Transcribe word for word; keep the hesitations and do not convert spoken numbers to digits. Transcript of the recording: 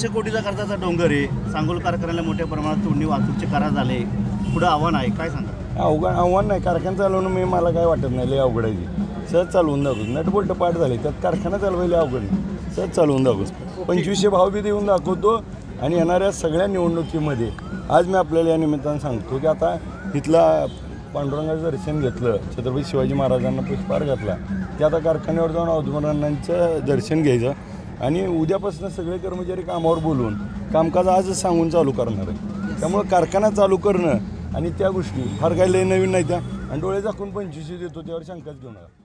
पाचशे कोटीचा कर्जाचा डोंगर आहे, सांगोल कारखान्याला मोठ्या प्रमाणात तोडणी वाहतूकचे करार झाले, पुढे आव्हान आहे, काय सांगा? अवघड आव्हान नाही, कारखाना चालवणं मी मला काय वाटत नाही लय अवघड आहे ती. सहज चालवून दाखवतो, नटबोल्ट पाठ झाले त्यात कारखाना चालवायला अवघड नाही, सहज चालवून दाखवतो. पंचवीसशे भाव बी देऊन दाखवतो आणि येणाऱ्या सगळ्या निवडणुकीमध्ये आज मी आपल्याला या निमित्तानं सांगतो की आता इथला पांडुरंगाचं दर्शन घेतलं, छत्रपती शिवाजी महाराजांना पुष्पहार घातला, की आता कारखान्यावर जाऊन औदुंबरांचं दर्शन घ्यायचं आणि उद्यापासून सगळे कर्मचारी कामावर बोलवून कामकाज आजच सांगून चालू करणार आहे. त्यामुळं कारखाना चालू करणं आणि त्या गोष्टी फार काही लय नवीन नाही त्या, आणि डोळे झाकून पंचवीस देतो त्यावर शंकाच घेऊ नका.